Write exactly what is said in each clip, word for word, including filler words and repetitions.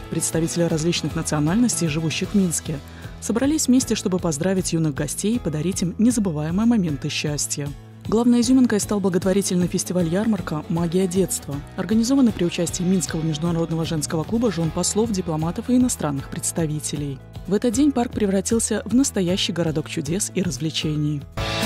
Представители различных национальностей, живущих в Минске, собрались вместе, чтобы поздравить юных гостей и подарить им незабываемые моменты счастья. Главной изюминкой стал благотворительный фестиваль «Ярмарка. Магия детства», организованный при участии Минского международного женского клуба жен послов, дипломатов и иностранных представителей. В этот день парк превратился в настоящий городок чудес и развлечений.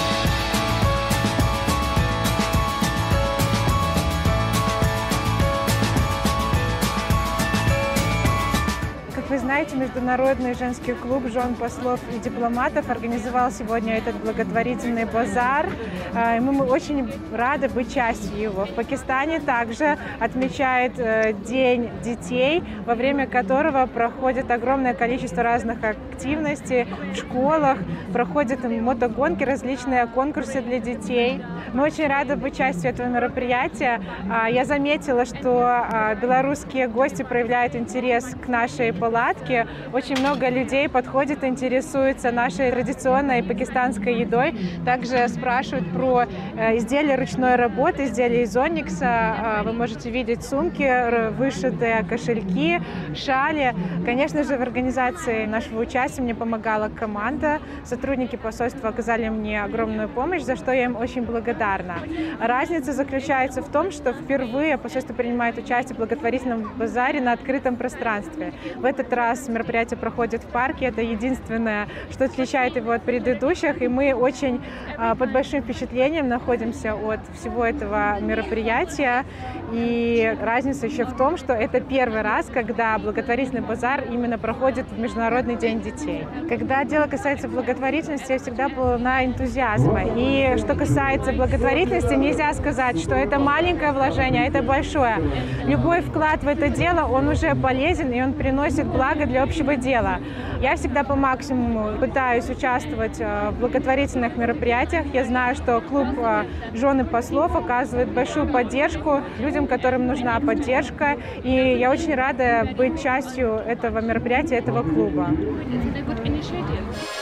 Вы знаете, Международный женский клуб жен послов и дипломатов организовал сегодня этот благотворительный базар. И мы очень рады быть частью его. В Пакистане также отмечают День детей, во время которого проходит огромное количество разных активностей в школах, проходят мотогонки, различные конкурсы для детей. Мы очень рады быть частью этого мероприятия. Я заметила, что белорусские гости проявляют интерес к нашей палатке. Очень много людей подходит, интересуются нашей традиционной пакистанской едой. Также спрашивают про изделия ручной работы, изделия из оникса. Вы можете видеть сумки, вышитые кошельки, шали. Конечно же, в организации нашего участия мне помогала команда. Сотрудники посольства оказали мне огромную помощь, за что я им очень благодарна. Разница заключается в том, что впервые посольство принимает участие в благотворительном базаре на открытом пространстве. В этот раз мероприятие проходит в парке. Это единственное, что отличает его от предыдущих. И мы очень под большим впечатлением находимся от всего этого мероприятия. И разница еще в том, что это первый раз, когда благотворительный базар именно проходит в Международный день детей. Когда дело касается благотворительности, я всегда полна энтузиазма. И что касается благотворительности, нельзя сказать, что это маленькое вложение, а это большое. Любой вклад в это дело, он уже полезен, и он приносит благо для общего дела. Я всегда по максимуму пытаюсь участвовать в благотворительных мероприятиях. Я знаю, что клуб «Жены послов» оказывает большую поддержку людям, которым нужна поддержка. И я очень рада быть частью этого мероприятия, этого клуба.